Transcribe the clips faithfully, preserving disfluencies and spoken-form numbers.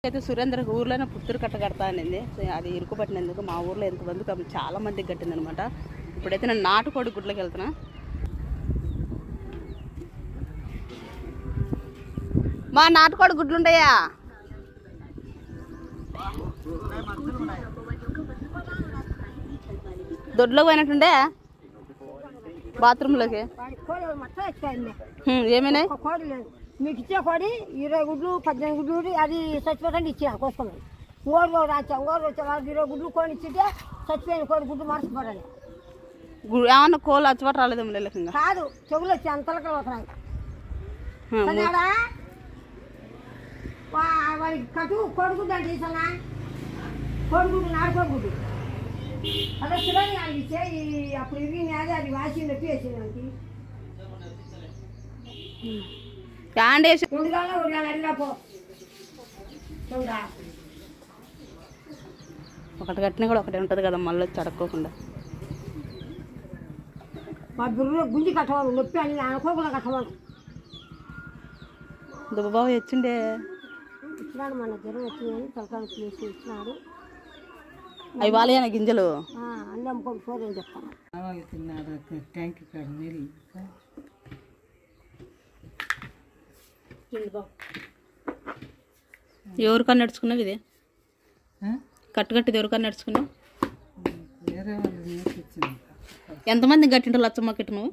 అయితే సురేంద్ర ఊర్లోనే పుత్తూరు కట్ట కడతా అనింది. అది ఇరుకు పట్టినందుకు మా ఊర్లో ఎంతమంది చాలా మందికి కట్టింది అనమాట. ఇప్పుడైతే నేను నాటుకోడి గుడ్లోకి వెళ్తున్నా. మా నాటుకోడి గుడ్లు ఉంటాయా? దొడ్లో పోయినట్టుండే బాత్రూంలోకి ఏమైనాయి? మీకు ఇచ్చే కోడి ఇరవై గుడ్లు పద్దెనిమిది గుడ్లు అది చచ్చిపోతాండి ఇచ్చిన కోసుకోమని. ఇంకోరు రాచా ఇంకోరు వచ్చే వాళ్ళకి ఇరవై గుడ్లు కోడి ఇచ్చితే చచ్చిపోయిన కోడి గుడ్లు మర్చిపోతాయి. ఏమన్నా కోళ్ళు అచ్చబట్ట రాలేదేమో లేకుండా కాదు, చెవులు వచ్చి అంతలకి వస్తున్నాయి. వాడికి కట్టు కోడిగుడ్డు అంటే ఇసలా కోడిగుడ్డు నాటుకోడి గుడ్డు అదే పిల్లలు ఇచ్చే అప్పుడు ఇరిగిన అది వాసి నొప్పి వేసేదానికి ఒకటి కట్టినా కూడా ఒకటే ఉంటుంది కదా, మళ్ళీ వచ్చి అడక్కోకుండా. మా బిర్రు గుంజి కట్టవాలి, నొప్పి అని అనుకోకుండా కట్టవాలి. దుబ్బబాబు వచ్చిండే ఇచ్చినాడు, మన జ్వరం వచ్చిందని తలకాయ ప్లేస్ ఇచ్చినాడు. అవి వాళ్ళ గింజలు అన్నీ అమ్ముకొని పోదని చెప్తాను. ట్యాంక్ కాడ నీళ్ళు ఎవరికన్నా నడుచుకున్నావు? ఇది కట్టు కట్టిది ఎవరికన్నా నడుచుకున్నావు? ఎంతమంది గట్టింటో లచ్చమ్మకి నువ్వు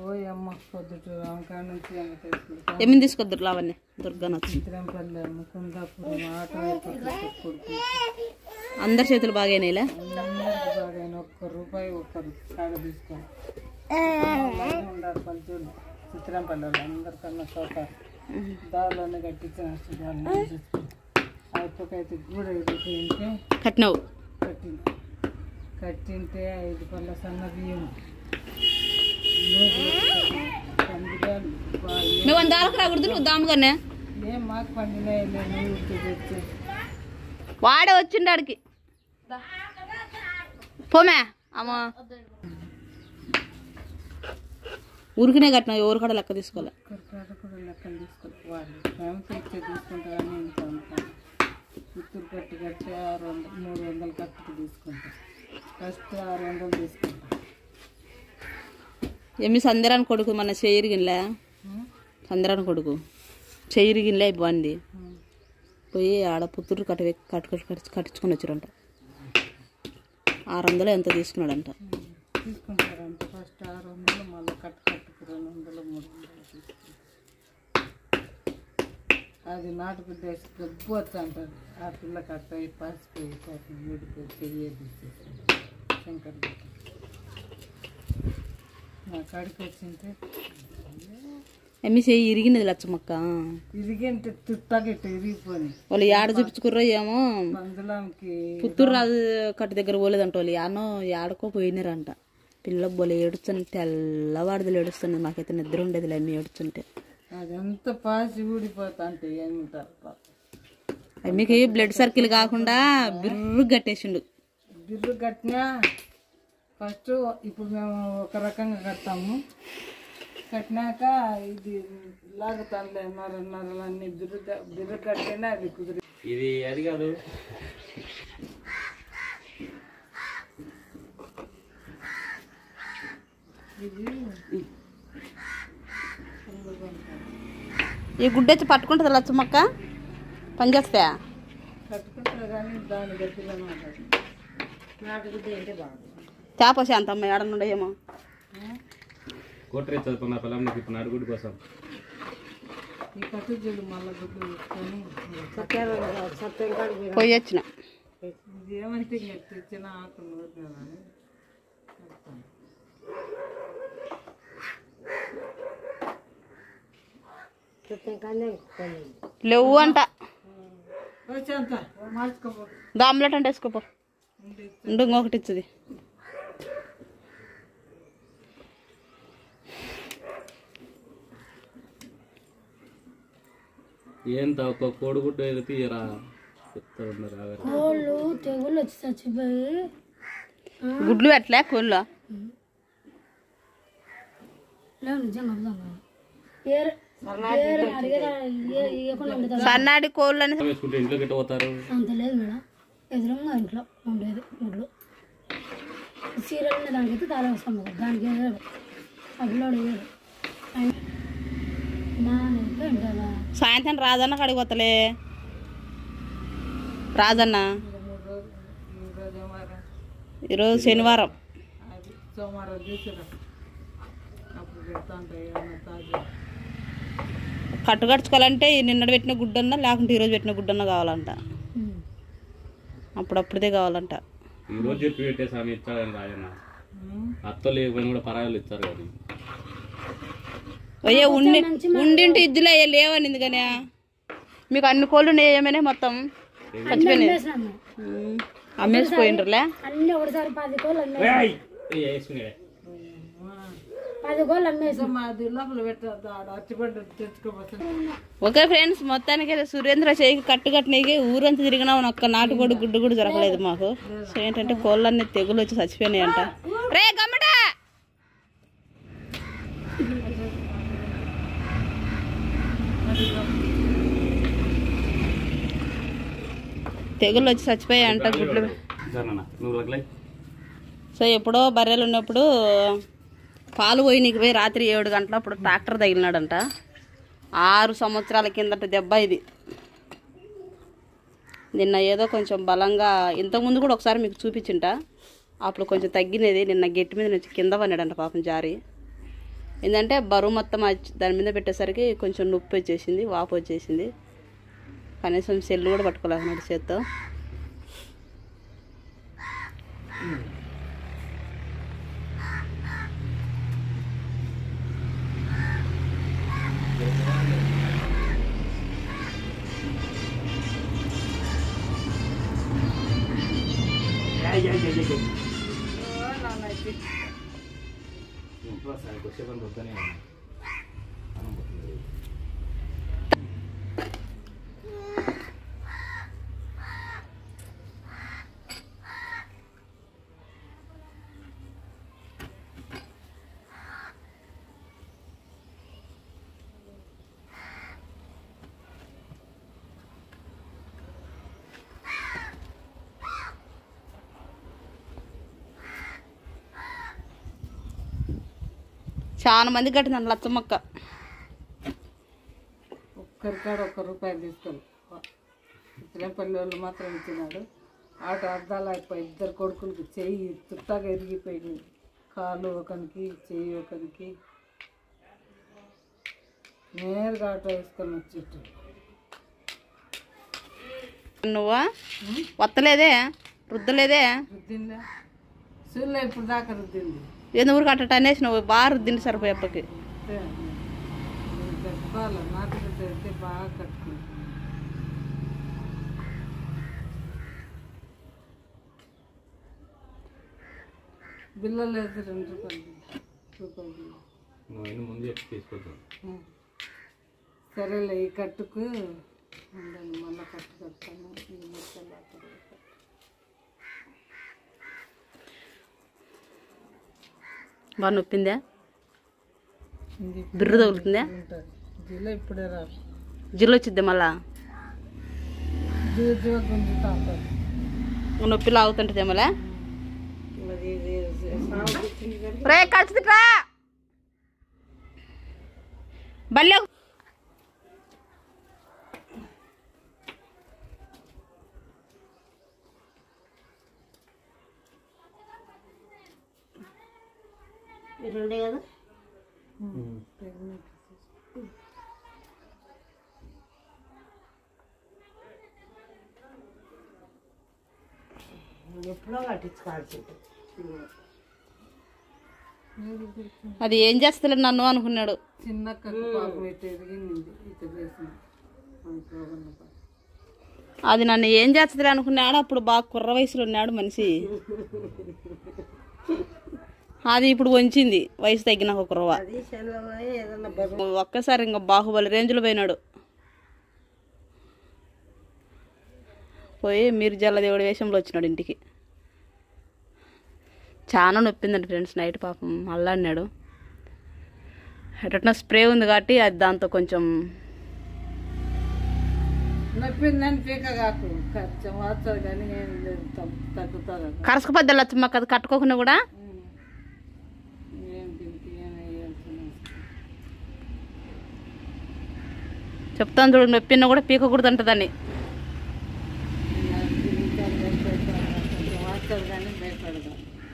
ఏమేమి తీసుకొద్దురు లావన్నీ దుర్గా అందరి చేతులు బాగానేలా ఒక్క రూపాయి ఒక్కరు కాడ తీసుకోవాలి. పంచులు చిత్రంపల్లి అందరికన్నా సౌకర్యం దానిలోనే కట్టించిన అయిపోకైతే కూడా తింటే కట్టినావు కట్టింది కట్టింటే ఐదు పళ్ళ సన్న బియ్యం నువ్వు అందాలకు రాకూడదు. నువ్వు దాముగానే ఏం మాకు పండినాయి తెచ్చి వాడే వచ్చిండు ఆడికి పోమే అమ్మ ఊరికినే కట్టినావు, ఎవరు కూడా లెక్క తీసుకోవాలి. కూడా లెక్కలు తీసుకోవాలి. వాళ్ళు మేము తెచ్చే తీసుకుంటారని ఇంత ఉంటాను. పుత్తూరు కట్టి కట్టి ఆరు వందలు మూడు వందలు కట్టుకు తీసుకుంటాం. ఫస్ట్ ఆరు వందలు తీసుకుంటాం. ఏమి సందరాని కొడుకు మన చెయ్యిరిగిన్లే సందరాని కొడుకు చెయ్యిరిగిన్లే బాగుంది. పోయి ఆడ పుత్తూరు కట్ట కట్టు కట్టి కట్టించుకొని వచ్చారంట. ఆరు వందలు ఎంత తీసుకున్నాడంట. తీసుకుంటారంట. ఫస్ట్ ఆరు వందలు మళ్ళీ కట్టు కట్టుకు రెండు వందలు మూడు వందలు తీసుకుంటారు. అది నాటుకుంటే గబ్బు వచ్చి అంటారు. ఆ పిల్ల కట్ట పాసిపోయి పాపం ఊడిపోయి చెయ్యేది శంకర్ నా కాడికి వచ్చింటే ఎమ్మి చెయ్యి ఇరిగినది లచ్చమ్మక్క. ఇరిగింటే తుట్టగిట్ట ఇరిగిపోయి వాళ్ళు ఏడ చూపించుకుర్రో ఏమో. బంధులాంకి పుత్తూరు రాజు కట్టు దగ్గర పోలేదంట. వాళ్ళు యానో ఏడకో పోయినారంట. పిల్ల బోలే ఏడుస్తుంది, తెల్లవాడిదలు ఏడుస్తుంది. మాకైతే నిద్ర ఉండేది అమ్మి ఏడుస్తుంటే. అదంత పాసి ఊడిపోతా అంటే ఏమంటారు. అమ్మికి బ్లడ్ సర్కిల్ కాకుండా బిర్రు కట్టేసిండు. బిర్రు కట్టినా ఫస్ట్ ఇప్పుడు మేము ఒక రకంగా కడతాము. కట్టినాక ఇది లాగుతానులే నర నరలన్నీ బిర్రు బిర్రు కట్టినా అది కుదిరి ఇది అది కాదు. ఈ గుడ్డెచ్చి పట్టుకుంటుంది లచ్చమ్మక్క, పని చేస్తా కట్టుకుంటారు కానీ దాని గట్టిగా ఉంటుంది. నాటుగుడ్డ అంటే బాగుంది. చేప శాంతమ్మ ఏడనుండేమో కోటరీ చదువుకున్న పిల్లలు నీకు ఇప్పుడు నాటుగుడ్డు కోసం ఈ కట్టు చెడు మళ్ళీ గుడ్డు వేసుకొని పోయి వచ్చిన. ఇది ఏమంటే తెచ్చిన ఆకు నూరుతానని లేవు అంట. వచ్చేంత మార్చుకోపో. ఆమ్లెట్ అంటే వేసుకోపో. ఉండు ఇంకొకటి ఇచ్చింది. ఏం తక్కువ కోడిగుడ్డు అయితే తీయరా చెప్తా ఉన్నారు. తెగుళ్ళు వచ్చి చచ్చిపోయి గుడ్లు ఎట్లా కోళ్ళు నిజంగా సన్నాడి కోళ్ళు అని వేసుకుంటే ఇంట్లో గిట్ట పోతారు. అంత లేదు మేడం, ఎదురుగా ఇంట్లో ఉండేది ముడ్లు సీరియల్ దానికైతే తాళం వేస్తాం కదా, దానికి వేసాడు అభిలోడు వేయడు. సాయంత్రం రాజన్న కాడికి పోతలే. రాజన్న ఈరోజు శనివారం, సోమవారం తీసుకురా, అప్పుడు పెడతా ఉంటాయి ఏమన్నా తాజా. కట్టు కట్టుకోవాలంటే నిన్నటి పెట్టిన గుడ్డన్నా లేకుంటే ఈరోజు పెట్టిన గుడ్డన్నా కావాలంట. అప్పుడప్పుడే కావాలంట. ఈరోజు చెప్పి పెట్టే స్వామి ఇచ్చాడని రాజన్న. అత్త లేకపోయినా కూడా పరాయాలు ఇస్తారు కదా. అయ్యే ఉండి ఉండింటి ఇద్దులే లేవనింది కానీ మీకు అన్ని కోళ్ళు ఉన్నాయి. ఏమైనా మొత్తం చచ్చిపోయినాయి, అమ్మేసిపోయిండ్రులే. అన్ని ఒకటిసారి పది కోళ్ళు అమ్మేసి పది కోళ్ళు అమ్మేసి మాది లోపల పెట్టద్దు, ఆడ అచ్చిపడ్డ తెచ్చుకోబోతుంది. ఓకే ఫ్రెండ్స్, మొత్తానికి సురేంద్ర చేయికి కట్టు కట్టినకి ఊరంతా తిరిగినా ఒక్క నాటుకోడి గుడ్డు కూడా దొరకలేదు మాకు. సో ఏంటంటే కోళ్ళన్నీ తెగులు వచ్చి చచ్చిపోయినాయి అంట. రే గమ్మట తెగులు వచ్చి చచ్చిపోయాయి అంట గుడ్లు. సో ఎప్పుడో బర్రెలు ఉన్నప్పుడు పాలు పోయి నీకు పోయి రాత్రి ఏడు గంటల అప్పుడు ట్రాక్టర్ తగిలినాడంట. ఆరు సంవత్సరాల కిందట దెబ్బ ఇది. నిన్న ఏదో కొంచెం బలంగా, ఇంతకుముందు కూడా ఒకసారి మీకు చూపించింట, అప్పుడు కొంచెం తగ్గినది. నిన్న గట్టి మీద నుంచి కింద పడినాడంట పాపం జారి. ఏంటంటే బరువు మొత్తం దాని మీద పెట్టేసరికి కొంచెం నొప్పి వచ్చేసింది, వాపు వచ్చేసింది. కనీసం సెల్లు కూడా పట్టుకోలేకున్నాడు చేత్తో. చాలా మంది కట్టిందండి లచ్చమ్మక్క. ఒక్కరికాడ ఒక్క రూపాయలు తీసుకొని ఇతనే పల్లె వాళ్ళు మాత్రం ఇచ్చినాడు. ఆట అర్థాలు అయిపోయి ఇద్దరు కొడుకులకి చెయ్యి తుట్టాగా ఎరిగిపోయింది. కాలు ఒకరికి చెయ్యి ఒకరికి నేరుగా ఆటో వేసుకొని వచ్చేట్టు. నువ్వా వత్తలేదే, రుద్దలేదే, రుద్దిందా సూర్యులో ఇప్పుడు దాకా రుద్దింది. ఏదో ఊరికి అట్ట అనేసి నువ్వు బాగా రుద్దింది సరిపోయి అప్పకి. కట్టుకోవాలి, నాటు అయితే బాగా కట్టుకుంది. బిల్లలు అయితే రెండు రూపాయలు రూపాయలు బిల్లు ముందు చెప్పి తీసుకొద్దాం. సరేలే, ఈ కట్టుకు ఉండండి, మళ్ళీ కట్టు కట్టాను. బాగా నొప్పిందా, బిర్రు తగులుతుందా, జిల్లా ఇప్పుడే రాదు, జిల్లు వచ్చిద్ది మళ్ళా గుంజుతా ఉంటుంది. నొప్పి లాగుతుంటుంది మళ్ళా. రే కడుచురా బల్లె రెండే కదా. ఎప్పుడో కట్టించుకోవాల్సింది. అది ఏం చేస్తలే నన్ను అనుకున్నాడు. చిన్న కట్టు పాపం ఎట్టు ఎదిగింది ఇటు చేసిన. అది నన్ను ఏం చేస్తుంది అనుకున్నాడు. అప్పుడు బాగా కుర్ర వయసులో ఉన్నాడు మనిషి. అది ఇప్పుడు వంచింది వయసు తగ్గినాక కుర్రవ. ఒక్కసారి ఇంకా బాహుబలి రేంజ్లో పోయినాడు. పోయి మిర్జాల దేవుడి వేషంలో వచ్చినాడు ఇంటికి. చాలా నొప్పిందండి ఫ్రెండ్స్ నైట్ పాపం అల్లాడినాడు. ఎట్లా స్ప్రే ఉంది కాబట్టి అది దాంతో కొంచెం నొప్పిందని పీక కాకు కొంచెం వాడుతుంది కానీ ఏం లేదు తగ్గుతుంది. కరసకపోద్ది లచ్చమ్మ అది కట్టుకోకుండా కూడా ఏం దీనికి ఏం వేయాల్సిన చెప్తాను చూడు, నొప్పిన కూడా పీకకూడదు అంటదని. కొంచెం వాడుతుంది కానీ భయపడదు.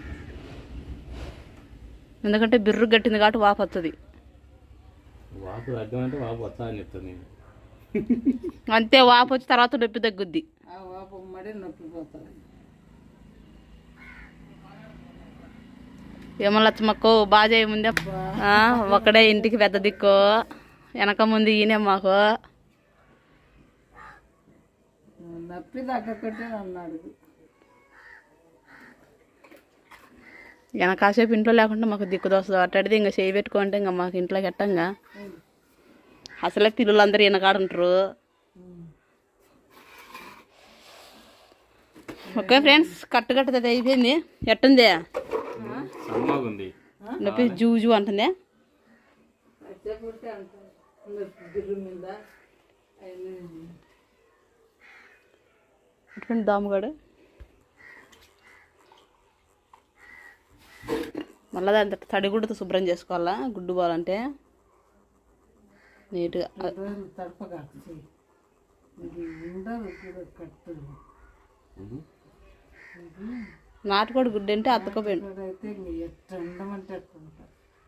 ఎందుకంటే బిర్రు గట్టింది కాబట్టి వాపు వస్తుంది. వాపు తగ్గమంటే వాపు వస్తా అని చెప్తాను నేను. అంతే, వాపు వచ్చి తర్వాత నొప్పి తగ్గుద్ది. ఆ వాపు మడి నొప్పి పోతుంది. ఏమో లచ్చమ్మక్కో బాగా చేయముందే ఒక్కడే ఇంటికి పెద్ద దిక్కు, వెనక ముందు ఈయనే మాకు. నొప్పి తగ్గకుంటే నన్ను అడుగు. వెనకాసేపు ఇంట్లో లేకుండా మాకు దిక్కు దోస్తుంది. అట్టడిది ఇంకా చేయి పెట్టుకుంటే ఇంకా మాకు ఇంట్లోకి ఎట్టంగా అసలే పిల్లలందరూ వెనకాడుంటారు. ఓకే ఫ్రెండ్స్, కట్టు కట్టుది అయిపోయింది. ఎట్టుంది సమ్మగుంది, నొప్పి జూ జూ అంటుందే. బిర్రు మీద ఎటువంటి దాముగాడు మళ్ళీ దాని తడిగుడ్డతో శుభ్రం చేసుకోవాలా. గుడ్డు పోవాలంటే నీట్గా తడపగాకు చెయ్యి. ఇది ఉండదు కూడా కట్టు. నాటుకోడి గుడ్డు అంటే అతకపోయింది. అయితే ఎట్లా ఉండమంటే అట్లుంటారు.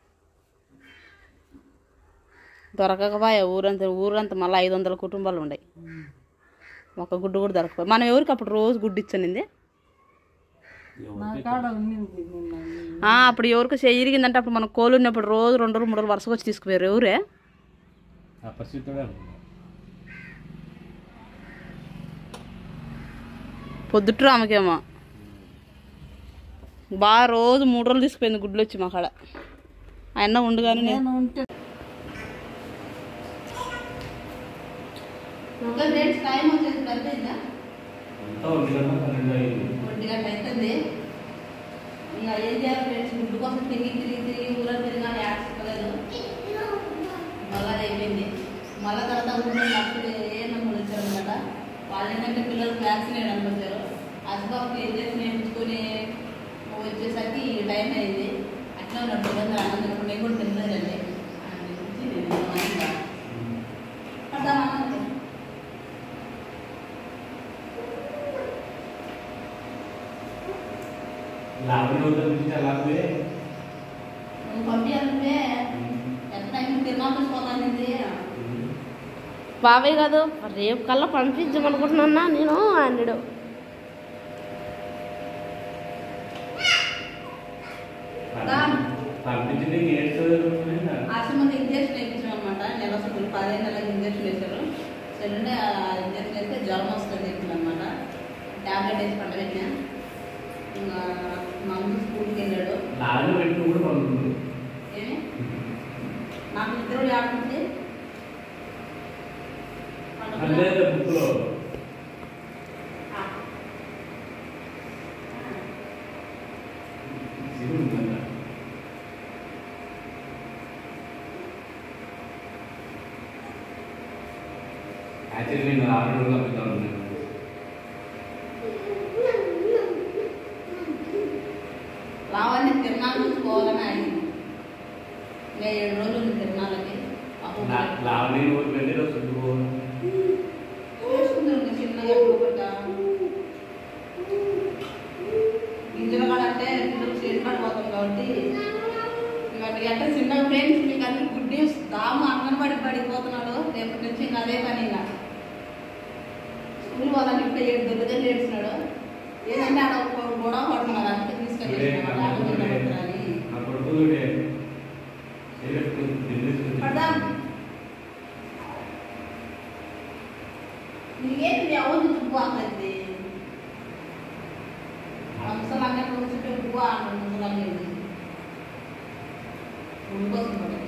దొరకకపోయా ఊరంతా ఊరంతా మళ్ళీ ఐదు వందల కుటుంబాలు ఉన్నాయి. ఒక గుడ్డు కూడా దొరకపోయి. మనం ఎవరికి అప్పుడు రోజు గుడ్డు ఇచ్చానింది. నా కాడ ఉన్నింది నిన్న. అప్పుడు ఎవరికి చెయ్యిరిగిందంటే అప్పుడు మనం కోళ్ళు ఉన్నప్పుడు రోజు రెండు రోజులు మూడు రోజులు వరుసగా వచ్చి తీసుకుపోయారు. ఎవరే పొద్దుట్రు ఆమెకేమో బాగా రోజు మూడు రోజులు తీసుకుపోయింది గుడ్లు వచ్చి మా కాడ. ఆయన ఉండగానే నేను ఉంటే టైం వచ్చేసి అయిపోయిందా? ఒంటి గంట అవుతుంది. ఇంకా ఏం చేయాలి ఫ్రెండ్స్, గుడ్డు కోసం తిరిగి తిరిగి తిరిగి ఊళ్ళో తిరిగానే ఆడుకోలేదు. మళ్ళీ అది అయిపోయింది. మళ్ళీ తర్వాత ఊళ్ళో నర్సులు ఏ నమ్మలు వచ్చారనమాట. వాళ్ళు ఏంటంటే పిల్లలకు వ్యాక్సిన్ వేయడానికి వచ్చారు. అసలు ఇంజక్షన్ వేయించుకొని వచ్చేసరికి టైం అయింది. అట్లా ఉన్నప్పుడు ఆనందం నేను కూడా తినలేదండి. బాబాయ్ కాదు, రేపు కల్లా పంపించమనుకుంటున్నా నేను అన్నాడు. ఆశ్రమంలో ఇంజక్షన్ వేయించాం అనమాట. నెల రోజులు పదిహేను నెలలకు ఇంజక్షన్ వేశారు. సరే ఆ ఇంజక్షన్ వేస్తే జ్వరం వస్తుంది అనమాట. ట్యాబ్లెట్ వేసి పండబెట్టినా. ఇంకా మా అమ్మ స్కూల్కి వెళ్ళాడు. ఏమి నాకు ఇద్దరు ఆడుతుంది. యాక్చువల్లీ నేను ఆరు రోజులు అప్పుతాను. రావాలని తిరునాళ్ళు చూసుకోవాలని అడిగింది. ఇంకా ఏడు రోజులు తిరునాళ్ళకి లావణి వెళ్ళి రోజు చూసుకుంటారు. చిన్నగా ఒకట గింజలు కాడ అంటే పిల్లలు చేతి పడిపోతాం కాబట్టి ఇక అంటే చిన్నగా ఫ్రెండ్స్ మీకు అన్ని గుడ్ న్యూస్. దాము అంగన్వాడికి పడిపోతున్నాడు. రేపటి నుంచి ఇంకా అదే పని. ఇంకా స్కూల్ వాళ్ళని ఇప్పుడు ఏడు దొడ్డుగా ఏడుస్తున్నాడు. ఏదంటే ఆడ గొడవ పడుతున్నారు. అందుకే తీసుకెళ్ళి నీకేంటి ఎవరు చుట్టూ అన్నది ముసలు అన్నీ చుట్టూ ముసలు అనేది ఉడికోసం